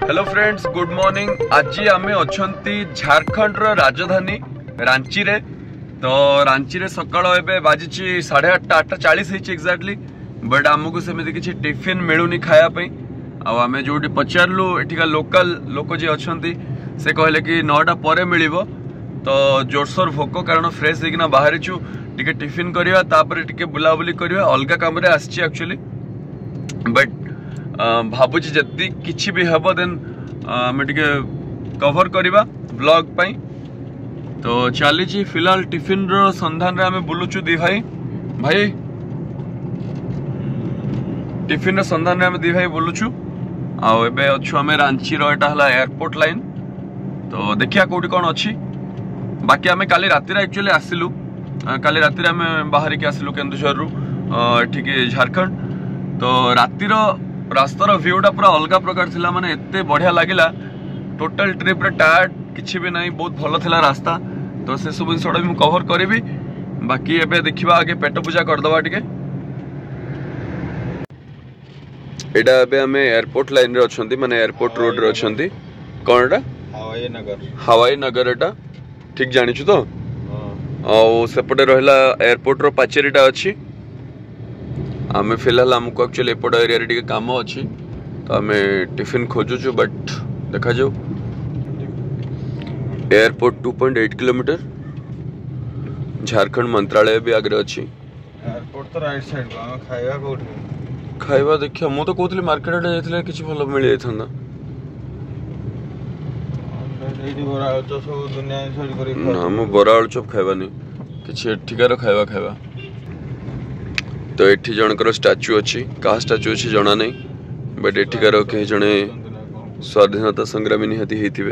Hello friends, good morning. आज आम अच्छा झारखंड राजधानी रांची रे। तो रांची रे सकाळ एबे बाजी 8:30 8:40 एक्जाक्टली। बट आमको सेमती किसी टिफिन मिलूनी खायापी। आमे जो पचारू एठिका लोकल लोक जी अच्छा से कहले कि 9टा पर मिल। तो जोरसोर भोक कारण फ्रेश होना बाहरी टिके टिफिन करवा तापर टिके बुलाबुली करवा अलग काम आसी एक्चुअली। बट भावुची जदि किछि भी हबो देन आमे टिके कवर करवा ब्लॉग पाई। तो चली फिलहाल टिफिन रो संधान रे आमे बुलुचु दी भाई टिफिन रो संधान रे आमे दी भाई बुलुचु। आउ एबे अछु आमे रांची रो एटा हला एयरपोर्ट लाइन। तो देखिया कोठी कोन अछि। बाकी आमे काली राती रे एक्चुअली आसिलु। काली राती रे आमे बाहर के आसिलु केन्दुझर रु एठी के झारखंड। तो राती रो रास्तार व्यूटा पूरा अलग प्रकार थिला, माने एते बढ़िया लागिला। टोटल ट्रिप रे टायर्ड किछि भी नहीं, बहुत भलो थिला रास्ता। तो से सब जिनसटा भी कवर करेबी। बाकी एबे देखिबा आगे पेट पूजा कर दबा टिके। एडा एबे हमें एयरपोर्ट लाइन रे अछंती, माने एयरपोर्ट रोड रे अछंती। कोन एटा हवाई नगर एटा ठीक जानिछु तो। औ सेपटे रहला एयरपोर्ट रो पाचेरीटा अछि। आमे फिलहाल हमको एक्चुअली एपट एरिया रे टिके काम अछि। तो आमे टिफिन खोजुछु बट देखा जाऊ। एयरपोर्ट 2.8 किलोमीटर, झारखंड मंत्रालय भी आगे अछि। एयरपोर्ट तो राइट साइड को खाइबा कोठी खाइबा देखिया। मु तो कहतली मार्केट रे जायथले किछि भलो मिल जायथंदा। एडी बरा आलचप सब दुनिया छोड़ करी ना हम बरा आलचप खाइबानी, किछि ठिकार खाइबा। तो एठी जनकर स्टैच्यू अच्छी। का स्टैच्यू अच्छी जना नहीं, बट एठिकार कहीं जने स्वाधीनता संग्रामी निहाती हेतिबे।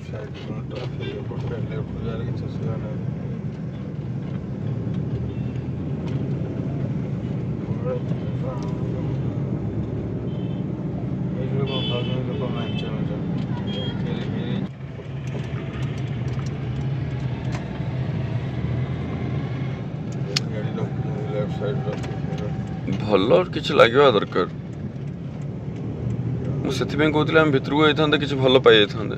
भल किसी लगे दरकार। मुझे कहते आम भितर को जाता कि भल पाई जाते।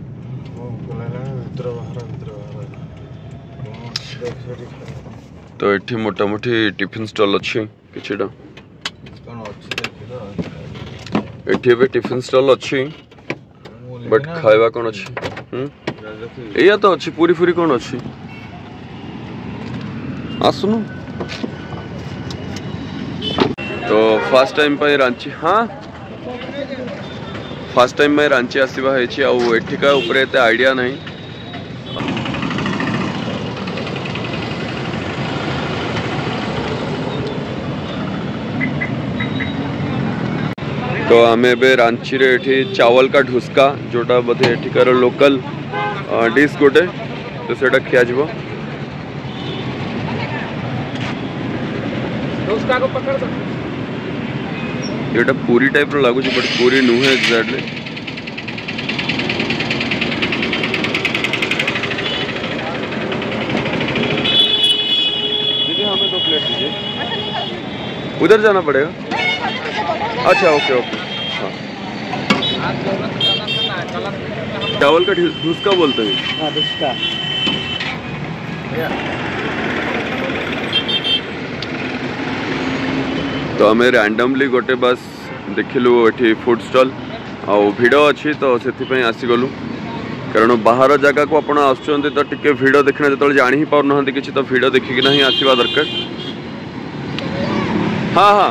तो ये मोटामोटी टिफिन स्टॉल अच्छी किछिटा। एठी टिफिन स्टॉल अच्छी बट खाइबा कौन अच्छी या तो अच्छी पूरी फूरी कौन अच्छी। आसुनु तो फर्स्ट टाइम पे रांची, हाँ फर्स्ट टाइम में रांची आसवा है। एठिका ऊपर एते आइडिया नहीं। तो आमे बे रांची रे एठी चावल का ढुसका जोटा बोधे एठिकार लोकल डिश गोटे। तो सेटा खिया जिवो। ढुसका को पकड़ दो। ये पूरी टाइप रो लागु, बट पूरी नुहे एग्जैक्टली। दीदी हमें 2 प्लेट दीजिए। उधर जाना पड़ेगा। अच्छा ओके ओके। हाँ चावल का ढुसका बोलते हैं। हाँ ढुसका। तो हमें रैंडमली गोटे बस देखिलु एठी फूड स्टॉल आउ भिड़ अच्छी। तो से आसीगलु कारण बाहर जगह को आपण आसुचंती तो टिके भिड़ देखना जो जानी ही पार किसी। तो भिड़ देखिक ना ही आसवा दरकार। हाँ हाँ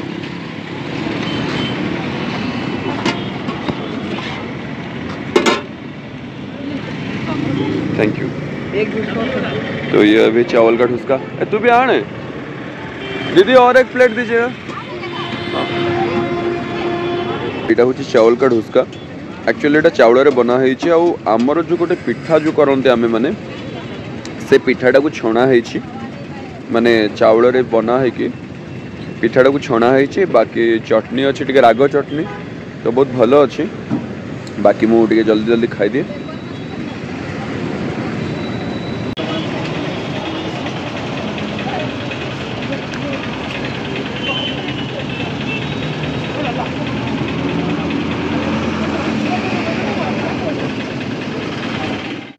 थैंक यू। तो ये अभी चावल का ढुसका। तू भी आने दीदी और एक प्लेट दीजिएगा। यहाँ हूँ चावल का ढुसका। एक्चुअली एटा चावल रे बना है। आमर जो गोटे पिठा जो करते आमे माने से पिठाटा को छणा है, माने चावल रे बना है कि पिठाटा को छणा है। बाकी चटनी अच्छी टिके राग चटनी तो बहुत भलो अच्छी। बाकी मु टिके जल्दी जल्दी खाई दिए।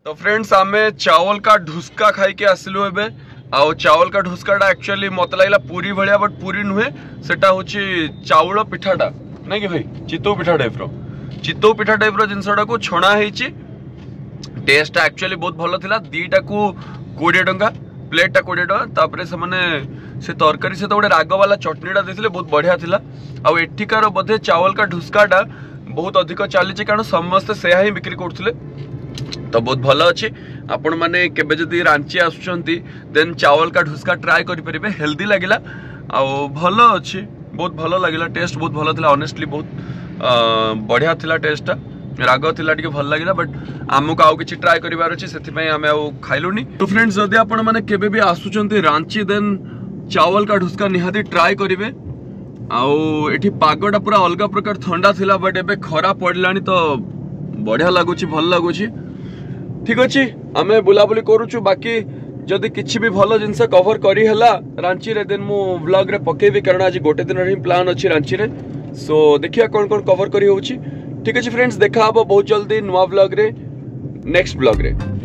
तो फ्रेंड्स आमे चावल का ढुसका खाई के आसलु एबे आउ चावल का ढुसकाटा एक्चुअली मत लगला पूरी भलिया बट पूरी नुहे सेटा होची चावल पिठाटा नहीं कि भाई चितौ पिठा टाइप रो जिनसटा को छणा हेची टेस्ट एक्चुअली बहुत भलो थिला दीटा को 20 टंका प्लेटा 20 टंका तापरे से माने से तरकारी से तो गोटे राग वाला चटनीटा देथिले बहुत बढ़िया थिला आउ एठिकार बोधे चावल का ढुसकाटा बहुत अधिक चली कारण समस्त से ही बिक्री करथिले तो बहुत भल अच्छी आपण मैंने केबे जदि रांची आसुचंती देन चावल का ढुसका ट्राई करि परिबे हेल्दी लागिला आ भल अच्छी बहुत भल लागिला टेस्ट बहुत भल थिला ऑनेस्टली बहुत बढ़िया थिला टेस्ट राग थिला टिके भल लागिला बट आमको आउ किछि ट्राई करिवार अछि सेति पय आमे आउ खाइलुनी तो फ्रेंड्स जदि आपण माने केबे भी आसुचंती रांची देन चावल का ढुसका निहाती ट्राई करिवे आउ एठी पागटा पूरा अलग प्रकार ठंडा थिला बट एबे खरा पड़लानी तो बढ़िया लागुची भल लागुची ठीक अच्छे आमे बुलाबुली करूचु बाकी जदि किछि भी भल जिनस कवर करी हला रांची रे देन मु व्लॉग रे पकेबी कारण आज गोटे दिन रे प्लान अछि रांची रे सो देखिया कोन कोन कवर करी होउची ठीक अछि फ्रेंड्स देखा हबो बहुत जल्दी नवा व्लॉग रे नेक्स्ट व्लॉग रे।